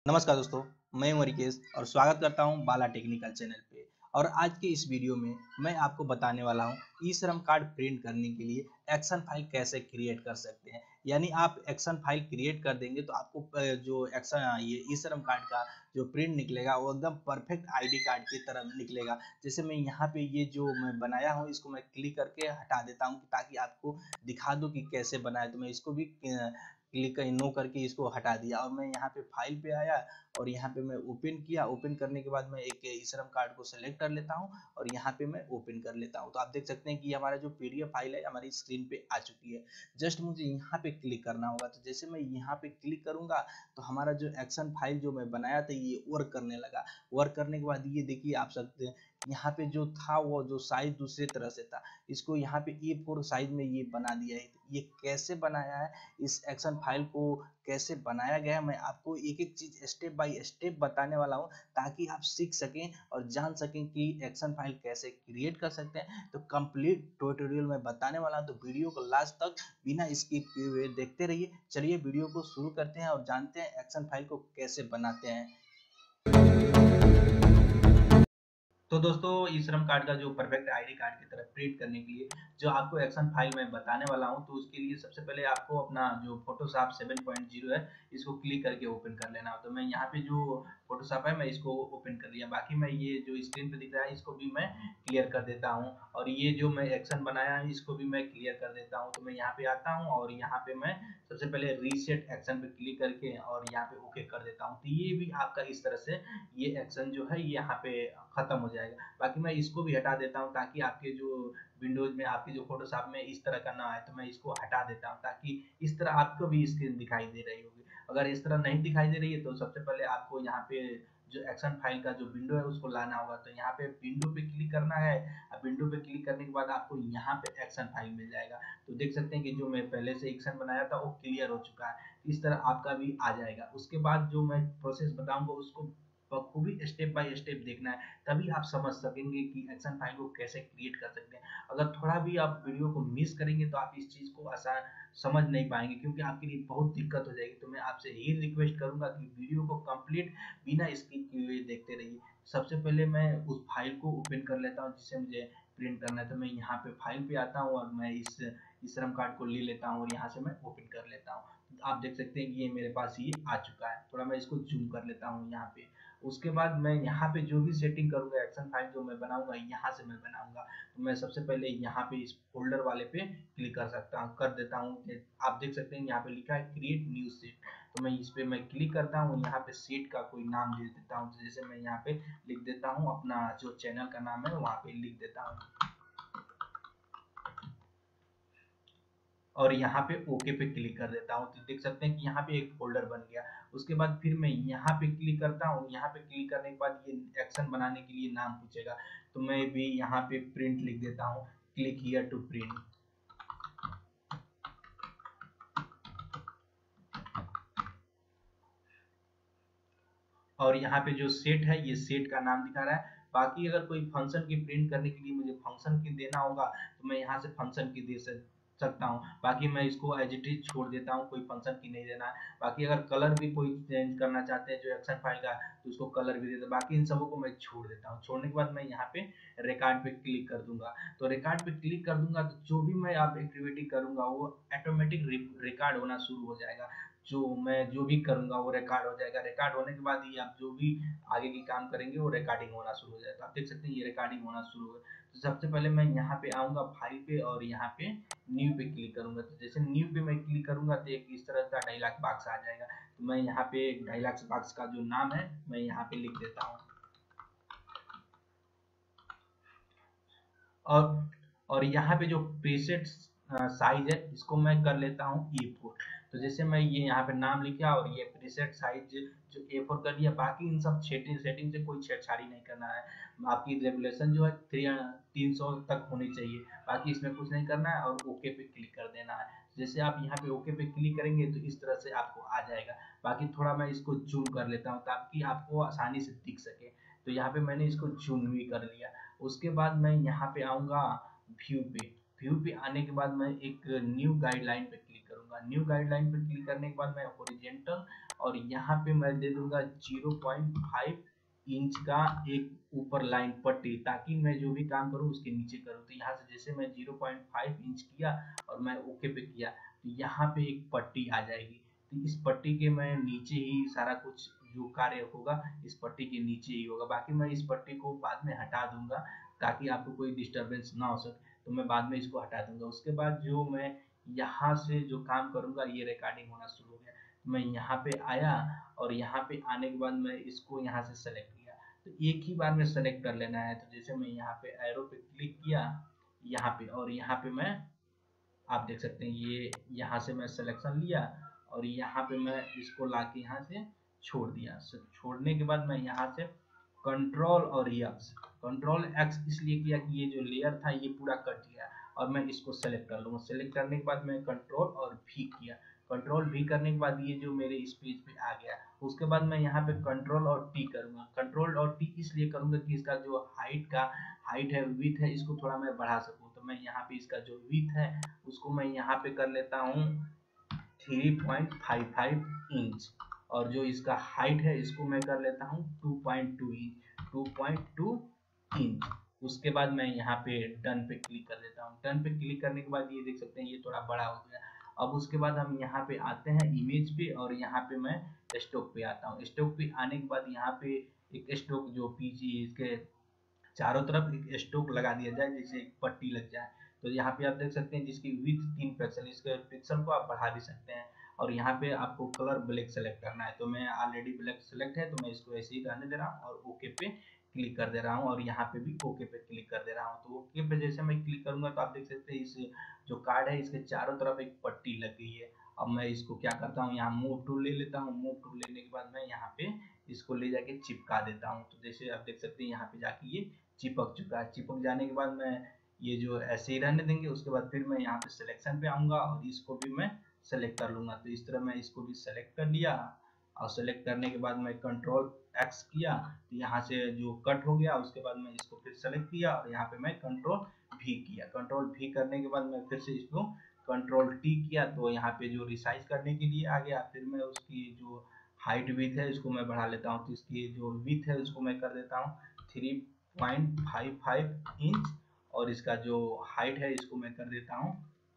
नमस्कार दोस्तों, मैं हूं रिकेश और स्वागत करता हूं बाला टेक्निकल चैनल पे। और आज के इस वीडियो में मैं आपको बताने वाला हूं ई श्रम कार्ड प्रिंट करने के लिए एक्शन फाइल कैसे क्रिएट कर सकते हैं। यानी आप एक्शन फाइल क्रिएट कर देंगे तो आपको जो एक्शन ये ई श्रम कार्ड का जो प्रिंट निकलेगा वो एकदम परफेक्ट आईडी कार्ड की तरह निकलेगा। जैसे मैं यहाँ पे ये जो मैं बनाया हूँ इसको मैं क्लिक करके हटा देता हूँ ताकि आपको दिखा दूँ कि कैसे बनाया। तो मैं इसको भी क्लिक नो करके इसको हटा दिया और मैं यहाँ पे फाइल पे आया और यहाँ पे मैं ओपन किया। ओपन करने के बाद मैं एक ई श्रम कार्ड को सेलेक्ट कर लेता हूँ और यहाँ पे मैं ओपन कर लेता हूँ। तो आप देख सकते हैं कि हमारा जो पीडीएफ फाइल है हमारी स्क्रीन पे आ चुकी है। जस्ट मुझे यहाँ पे क्लिक करना होगा। तो जैसे मैं यहाँ पे क्लिक करूंगा तो हमारा जो एक्शन फाइल जो मैं बनाया था ये वर्क करने लगा। वर्क करने के बाद ये देखिए आप सकते हैं यहाँ पे जो था वो जो साइज दूसरे तरह से था, इसको यहाँ पे A4 साइज में ये बना दिया है। ये कैसे बनाया है, इस एक्शन फाइल को कैसे बनाया गया है, मैं आपको एक एक चीज स्टेप बाय स्टेप बताने वाला हूं ताकि आप सीख सकें और जान सकें कि एक्शन फाइल कैसे क्रिएट कर सकते हैं। तो कंप्लीट ट्यूटोरियल मैं बताने वाला हूं, तो वीडियो को लास्ट तक बिना स्किप किए हुए देखते रहिए। चलिए वीडियो को शुरू करते हैं और जानते हैं एक्शन फाइल को कैसे बनाते हैं। तो दोस्तों ई श्रम कार्ड का जो परफेक्ट आईडी कार्ड की तरह प्रिंट करने के लिए जो आपको एक्शन फाइल मैं बताने वाला हूं, तो उसके लिए सबसे पहले आपको अपना जो फोटोशॉप 7.0 है इसको क्लिक करके ओपन कर लेना। तो मैं यहाँ पे जो फोटोशॉप है मैं इसको ओपन कर लिया। बाकी मैं ये जो स्क्रीन पे दिख रहा है इसको भी मैं क्लियर कर देता हूँ और ये जो मैं एक्शन बनाया है इसको भी मैं क्लियर कर देता हूँ। तो मैं यहाँ पे आता हूँ और यहाँ पे मैं सबसे पहले रीसेट एक्शन पे क्लिक करके और यहाँ पे ओके कर देता हूँ। तो ये भी आपका इस तरह से ये एक्शन जो है ये यहाँ पे खत्म हो जाएगा। बाकी मैं इसको भी हटा देता हूँ ताकि आपके जो विंडोज में आपके जो फोटोशॉप में इस तरह का ना आए। तो मैं इसको हटा देता हूँ ताकि इस तरह आपको भी स्क्रीन दिखाई दे रही होगी। अगर इस तरह नहीं दिखाई दे रही है तो सबसे पहले आपको यहाँ पे जो एक्शन फाइल का जो विंडो है उसको लाना होगा। तो यहाँ पे विंडो पे क्लिक करना है। अब विंडो पे क्लिक करने के बाद आपको यहाँ पे एक्शन फाइल मिल जाएगा। तो देख सकते हैं कि जो मैं पहले से एक्शन बनाया था वो क्लियर हो चुका है। इस तरह आपका भी आ जाएगा। उसके बाद जो मैं प्रोसेस बताऊंगा उसको बखूबी स्टेप बाय स्टेप देखना है, तभी आप समझ सकेंगे कि एक्शन फाइल को कैसे क्रिएट कर सकते हैं। अगर थोड़ा भी आप वीडियो को मिस करेंगे तो आप इस चीज को आसान समझ नहीं पाएंगे, क्योंकि आपके लिए बहुत दिक्कत हो जाएगी। तो मैं आपसे यही रिक्वेस्ट करूंगा कि वीडियो को कंप्लीट बिना स्किप किए हुए देखते रहिए। सबसे पहले मैं उस फाइल को ओपन कर लेता हूँ जिसे मुझे प्रिंट करना है। तो मैं यहाँ पे फाइल पे आता हूँ और मैं इस श्रम कार्ड को ले लेता हूँ और यहाँ से मैं ओपन कर लेता हूँ। आप देख सकते हैं कि ये मेरे पास ये आ चुका है। थोड़ा मैं इसको जूम कर लेता हूँ यहाँ पे। उसके बाद मैं यहाँ पे जो भी सेटिंग करूंगा एक्शन फाइल जो मैं बनाऊंगा यहाँ से मैं बनाऊंगा। तो मैं सबसे पहले यहाँ पे इस फोल्डर वाले पे क्लिक कर देता हूँ। आप देख सकते हैं यहाँ पे लिखा है क्रिएट न्यू सेट। तो मैं इस पे मैं क्लिक करता हूँ। यहाँ पे सेट का कोई नाम दे देता हूँ। जैसे मैं यहाँ पे लिख देता हूँ अपना जो चैनल का नाम है वहाँ पे लिख देता हूँ और यहाँ पे ओके पे क्लिक कर देता हूँ। तो देख सकते हैं कि यहाँ पे एक फोल्डर बन गया। उसके बाद फिर मैं यहाँ पे क्लिक करता हूँ। यहाँ पे क्लिक करने के बाद ये एक्शन बनाने के लिए नाम पूछेगा। तो मैं भी यहाँ पे प्रिंट लिख देता हूँ, क्लिक हियर टू प्रिंट। और यहाँ पे जो सेट है ये सेट का नाम दिखा रहा है। बाकी अगर कोई फंक्शन की प्रिंट करने के लिए मुझे फंक्शन की देना होगा तो मैं यहाँ से फंक्शन की दे सकता हूँ। बाकी मैं इसको एज इट इज छोड़ देता हूँ, कोई फंक्शन की नहीं देना है। बाकी अगर कलर भी कोई चेंज करना चाहते हैं जो एक्शन फाइल का तो उसको कलर भी देता। बाकी इन सबों को मैं छोड़ देता हूँ। छोड़ने के बाद मैं यहाँ पे रिकॉर्ड पे क्लिक कर दूंगा। तो रिकॉर्ड पे क्लिक कर दूंगा तो जो भी मैं आप एक्टिविटी करूंगा वो ऑटोमेटिक रिकॉर्ड होना शुरू हो जाएगा। जो भी करूंगा वो रिकॉर्ड हो जाएगा। रिकॉर्ड होने के बाद ही आप जो भी आगे की काम करेंगे वो रिकॉर्डिंग होना शुरू हो जाएगा। आप देख सकते हैं ये रिकॉर्डिंग होना शुरू हो। तो सबसे पहले मैं यहाँ पे आऊंगा फाइल पे और यहाँ पे न्यू पे क्लिक करूंगा। तो जैसे न्यू पे मैं क्लिक करूंगा तो एक इस तरह का डायलॉग बॉक्स आ जाएगा। तो मैं यहाँ पे डायलॉग बॉक्स का जो नाम है मैं यहाँ पे लिख देता हूँ और यहाँ पे जो प्रीसेट साइज है इसको मैं कर लेता हूँ A4। तो जैसे मैं ये यहाँ पे नाम लिखा और ये प्रीसेट साइज जो A4 कर लिया। बाकी इन सब सेटिंग से कोई छेड़छाड़ी नहीं करना है। आपकी रेगुलेशन जो है 300 तक होनी चाहिए। बाकी इसमें कुछ नहीं करना है और ओके पे क्लिक कर देना है। जैसे आप यहाँ पे ओके पे क्लिक करेंगे तो इस तरह से आपको आ जाएगा। बाकी थोड़ा मैं इसको जूम कर लेता हूँ ताकि आपको आसानी से दिख सके। तो यहाँ पे मैंने इसको जूम भी कर लिया। उसके बाद मैं यहाँ पे आऊंगा व्यू पे। व्यू पे आने के बाद मैं एक न्यू गाइडलाइन पे क्लिक करूंगा। न्यू गाइडलाइन पे क्लिक करने के बाद मैं हॉरिजॉन्टल और यहाँ पे मैं दे दूंगा 0.5 इंच का एक ऊपर लाइन पट्टी, ताकि मैं जो भी काम करूँ उसके नीचे करूँ। तो यहाँ से जैसे मैं 0.5 इंच किया और मैं ओके पे किया, तो यहाँ पे एक पट्टी आ जाएगी। तो इस पट्टी के मैं नीचे ही सारा कुछ जो कार्य होगा इस पट्टी के नीचे ही होगा। बाकी मैं इस पट्टी को बाद में हटा दूंगा ताकि आपको कोई डिस्टरबेंस ना हो सके, तो मैं बाद में इसको हटा दूंगा। उसके बाद जो मैं यहाँ से जो काम करूंगा, ये रिकॉर्डिंग होना शुरू हो गया, मैं यहाँ पे आया और यहाँ पे आने के बाद मैं इसको यहाँ से सेलेक्ट किया। तो एक ही बार में सेलेक्ट कर लेना है। तो जैसे मैं यहाँ पे एरो पे क्लिक किया यहाँ पे, और यहाँ पे मैं आप देख सकते हैं ये यहाँ से मैं सिलेक्शन लिया और यहाँ पे मैं इसको लाके यहाँ से छोड़ दिया। छोड़ने के बाद मैं यहाँ से कंट्रोल और एक्स, कंट्रोल एक्स इसलिए किया कि ये जो लेयर था ये पूरा कट गया, और मैं इसको सेलेक्ट कर लूँगा। सेलेक्ट करने के बाद मैं कंट्रोल और भी किया, कंट्रोल भी करने के बाद ये जो मेरे इस पेज पे आ गया। उसके बाद मैं यहाँ पे कंट्रोल और टी करूँगा। कंट्रोल और टी इसलिए करूँगा कि इसका जो हाइट है, विथ है, इसको थोड़ा मैं बढ़ा सकूँ। तो मैं यहाँ पे इसका जो विथ है उसको मैं यहाँ पे कर लेता हूँ 3.55 इंच, और जो इसका हाइट है इसको मैं कर लेता हूँ 2.2 इंच। उसके बाद मैं यहाँ पे डन पे क्लिक कर देता हूँ। डन पे क्लिक करने के बाद ये देख सकते हैं ये थोड़ा बड़ा हो गया। अब उसके बाद हम यहाँ पे आते हैं इमेज पे, और यहाँ पे मैं स्टॉक पे आता हूँ। स्टॉक पे आने के बाद यहाँ पे एक स्टॉक जो पीछे इसके चारों तरफ एक स्टॉक लगा दिया जाए, जैसे एक पट्टी लग जाए। तो यहाँ पे आप देख सकते हैं जिसकी विड्थ 3 पिक्सल, इसके पिक्सल को आप बढ़ा भी सकते हैं। और यहाँ पे आपको कलर ब्लैक सेलेक्ट करना है, तो मैं ऑलरेडी ब्लैक सेलेक्ट है तो मैं इसको ऐसे ही रहने दे रहा हूँ और ओके पे क्लिक कर दे रहा हूँ, और यहाँ पे भी ओके पे क्लिक कर दे रहा हूँ। तो ओके पे जैसे मैं क्लिक करूंगा तो आप देख सकते हैं इस जो कार्ड है इसके चारों तरफ एक पट्टी लग गई है। अब मैं इसको क्या करता हूँ, यहाँ मूव टूल ले लेता हूँ। मूव टूल लेने के बाद मैं यहाँ पे इसको ले जाके चिपका देता हूँ। तो जैसे आप देख सकते हैं यहाँ पे जाके ये चिपक चुका है। चिपक जाने के बाद मैं ये जो ऐसे ही रहने देंगे। उसके बाद फिर मैं यहाँ पे सिलेक्शन पे आऊंगा और इसको भी मैं सेलेक्ट कर लूंगा। तो इस तरह मैं इसको भी सेलेक्ट कर लिया, और सेलेक्ट करने के बाद मैं कंट्रोल एक्स किया तो यहाँ से जो कट हो गया। उसके बाद मैं इसको फिर सेलेक्ट किया और यहाँ पे मैं कंट्रोल भी किया। कंट्रोल भी करने के बाद मैं फिर से इसको कंट्रोल टी किया, तो यहाँ पे जो रिसाइज करने के लिए आ गया। फिर मैं उसकी जो हाइट विथ है इसको मैं बढ़ा लेता हूँ। तो इसकी जो विथ है उसको मैं कर देता हूँ 3.55 इंच, और इसका जो हाइट है इसको मैं कर देता हूँ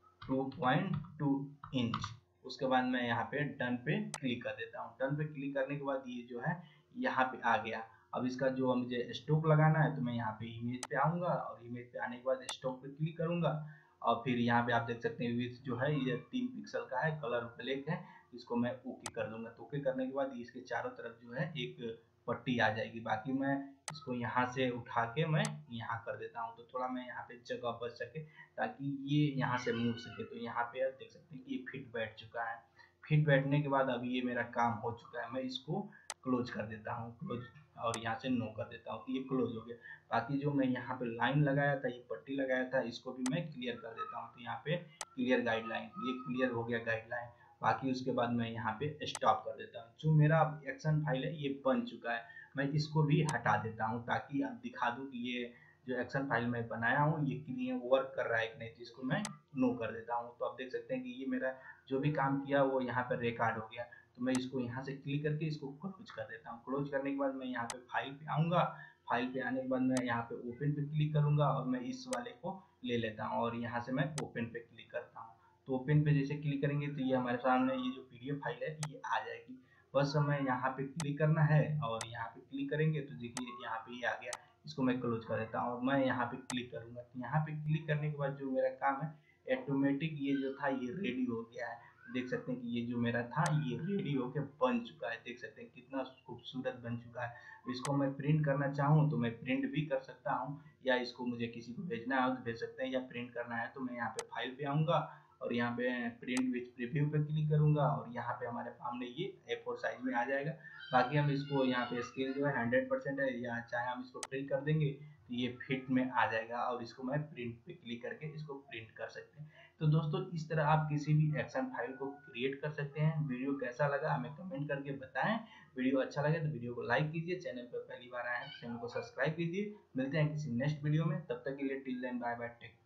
2.2 इंच। उसके बाद मैं यहाँ पे डन पे क्लिक कर देता हूँ। डन पे क्लिक करने के बाद ये जो है यहाँ पे आ गया। अब इसका जो मुझे स्टॉक लगाना है तो मैं यहाँ पे इमेज पे आऊंगा, और इमेज पे आने के बाद स्टॉक पे क्लिक करूंगा। और फिर यहाँ पे आप देख सकते हैं विड्थ जो है ये 3 पिक्सल का है, कलर ब्लैक है। इसको मैं ओके कर दूंगा। तो ओके करने के बाद इसके चारों तरफ जो है एक पट्टी आ जाएगी। बाकी मैं इसको यहाँ से उठा के मैं यहाँ कर देता हूँ, तो थोड़ा मैं यहाँ पे जगह बच सके ताकि ये यहाँ से मुड़ सके। तो यहाँ पे आप देख सकते हैं कि ये फिट बैठ चुका है। फिट बैठने के बाद अब ये मेरा काम हो चुका है। मैं इसको क्लोज कर देता हूँ, क्लोज, और यहाँ से नो कर देता हूँ। तो ये क्लोज हो गया। बाकी जो मैं यहाँ पे लाइन लगाया था, ये पट्टी लगाया था, इसको भी मैं क्लियर कर देता हूँ। तो यहाँ पे क्लियर गाइडलाइन, ये क्लियर हो गया गाइडलाइन। बाकी उसके बाद मैं यहाँ पे स्टॉप कर देता हूँ। जो मेरा एक्शन फाइल है ये बन चुका है। मैं इसको भी हटा देता हूँ ताकि अब दिखा दूँ कि ये जो एक्शन फाइल मैं बनाया हूँ ये क्लियर वर्क कर रहा है कि नहीं। तो इसको मैं नो कर देता हूँ। तो आप देख सकते हैं कि ये मेरा जो भी काम किया वो यहाँ पर रिकॉर्ड हो गया। तो मैं इसको यहाँ से क्लिक करके इसको क्लोज कर देता हूँ। क्लोज करने के बाद मैं यहाँ पे फाइल पे आऊँगा। फाइल पे आने के बाद मैं यहाँ पे ओपन पे क्लिक करूँगा, और मैं इस वाले को ले लेता हूँ और यहाँ से मैं ओपन पे क्लिक करता हूँ। तो ओपन पे जैसे क्लिक करेंगे तो ये हमारे सामने ये जो पीडीएफ फाइल है ये आ जाएगी। बस हमें यहाँ पे क्लिक करना है, और यहाँ पे क्लिक करेंगे तो देखिए यहाँ पे ये आ गया। इसको मैं क्लोज कर देता हूँ और मैं यहाँ पे क्लिक करूंगा। तो यहाँ पे क्लिक करने के बाद जो मेरा काम है ऑटोमेटिक ये जो था ये रेडी हो गया है। देख सकते हैं कि ये जो मेरा था ये रेडी होके बन चुका है। देख सकते हैं कितना खूबसूरत बन चुका है। इसको मैं प्रिंट करना चाहूँ तो मैं प्रिंट भी कर सकता हूँ, या इसको मुझे किसी को भेजना है तो भेज सकते हैं, या प्रिंट करना है तो मैं यहाँ पे फाइल पे आऊँगा और यहाँ पे प्रिंट विथ प्रीव्यू पे क्लिक करूंगा, और यहाँ पे हमारे सामने ये A4 साइज में आ जाएगा। बाकी हम इसको यहाँ पे स्केल जो है 100% है, या चाहे हम इसको प्रिंट कर देंगे तो ये फिट में आ जाएगा, और इसको मैं प्रिंट पे क्लिक करके इसको प्रिंट कर सकते हैं। तो दोस्तों इस तरह आप किसी भी एक्शन फाइल को क्रिएट कर सकते हैं। वीडियो कैसा लगा हमें कमेंट करके बताएं। वीडियो अच्छा लगे तो वीडियो को लाइक कीजिए, चैनल पर पहली बार आए हैं तो चैनल को सब्सक्राइब कीजिए। मिलते हैं किसी नेक्स्ट वीडियो में, तब तक के लिए till then bye bye, take care.